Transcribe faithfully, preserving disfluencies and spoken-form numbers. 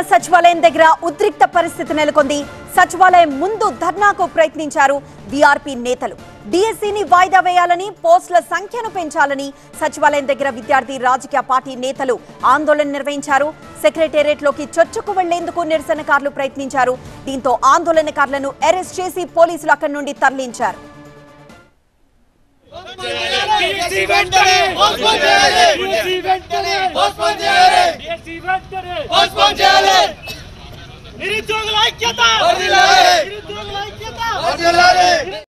సచివాలయం దగ్గర ఉద్రిక్త పరిస్థితి నెలకొంది. సచివాలయం ముందు ధర్నాకు ప్రయత్నించారు వీఆర్పీ నేతలు. డిఎస్సిని వాయిదా వేయాలని, పోస్టుల సంఖ్యను పెంచాలని సచివాలయం దగ్గర విద్యార్థి రాజకీయ పార్టీ నేతలు ఆందోళన నిర్వహించారు. సెక్రటేరియట్ లోకి చొచ్చుకు వెళ్లేందుకు నిరసనకారులు ప్రయత్నించారు. దీంతో ఆందోళనకారులను అరెస్ట్ చేసి పోలీసులు అక్కడి నుండి తరలించారు. నిరుద్యోగుల ఐక్యత